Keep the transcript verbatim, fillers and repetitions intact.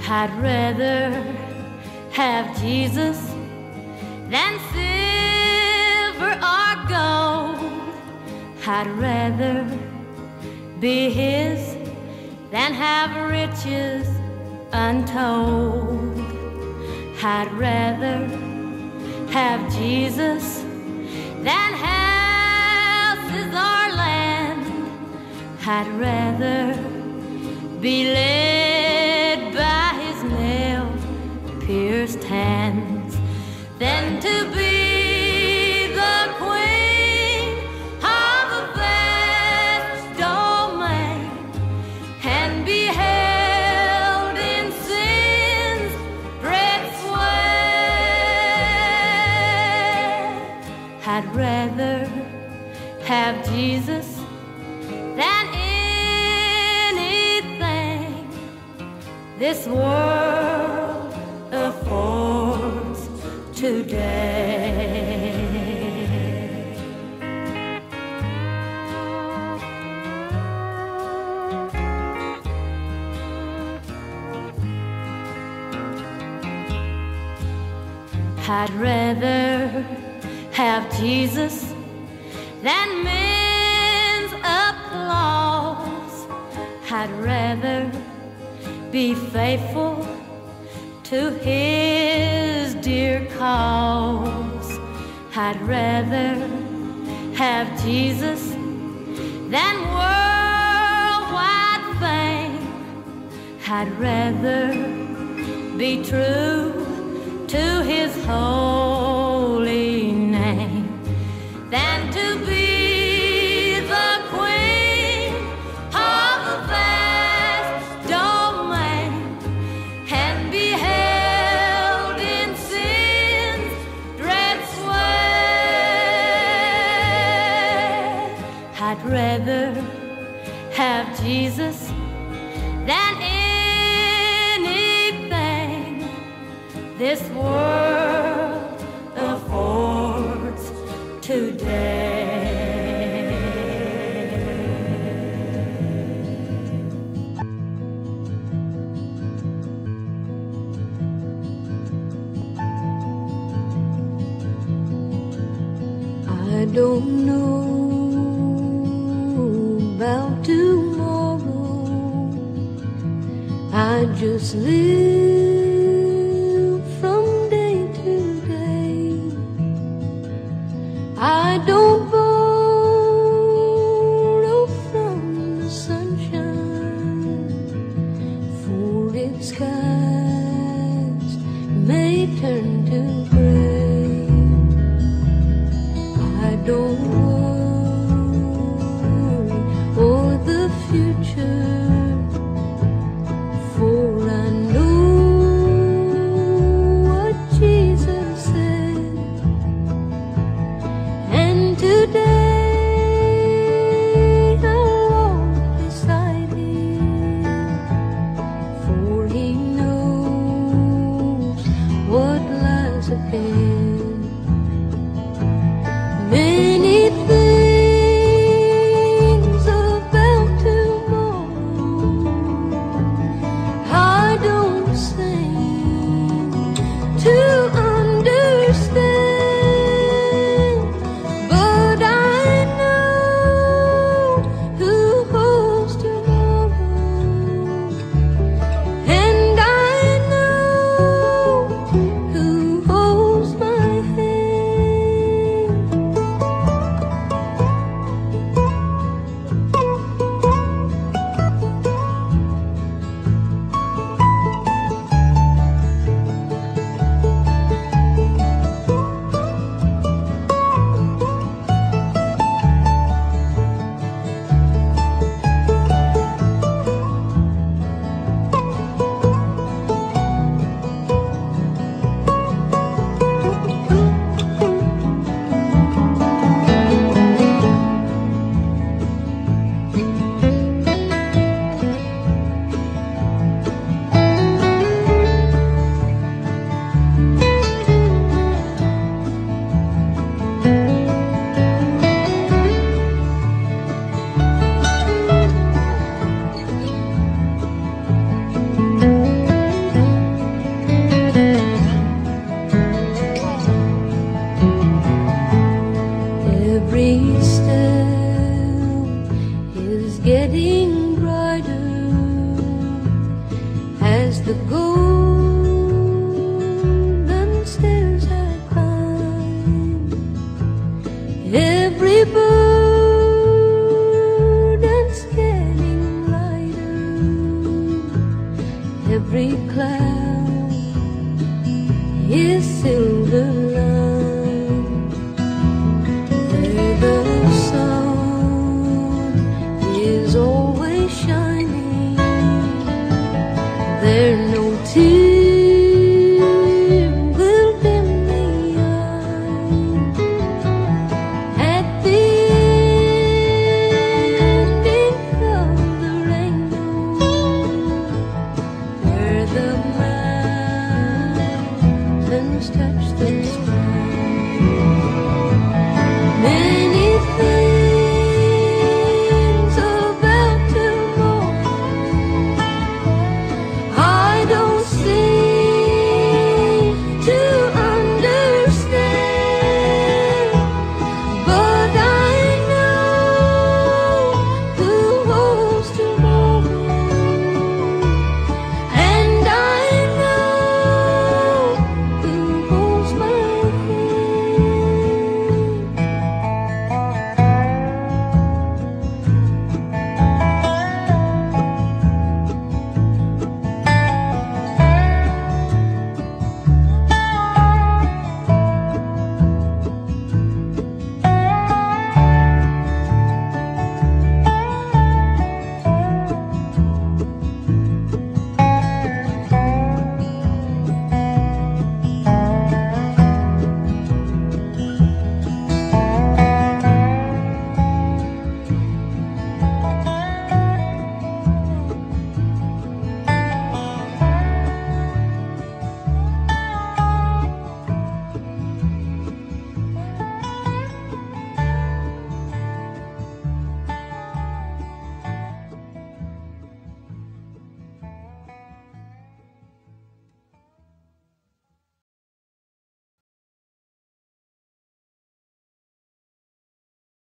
I'd rather have Jesus than silver or gold. I'd rather be His than have riches untold. I'd rather have Jesus than houses or land. I'd rather be led by His nail-pierced hands than to be the queen of a vast domain and be held in sin's red sway. I'd rather have Jesus than anything this world affords today. I'd rather have Jesus than men's applause. I'd rather be faithful to His dear cause. I'd rather have Jesus than worldwide fame. I'd rather be true to His holy name than to be the queen of a vast domain and be held in sin's dread sway. I'd rather have Jesus than anything this world affords today. I don't know about tomorrow. I just live from day to day. I don't borrow from the sunshine, for its skies may turn to gray. I don't worry o'er the future, for I know what Jesus said. And today I'll walk beside Him, for He knows what lies ahead. Many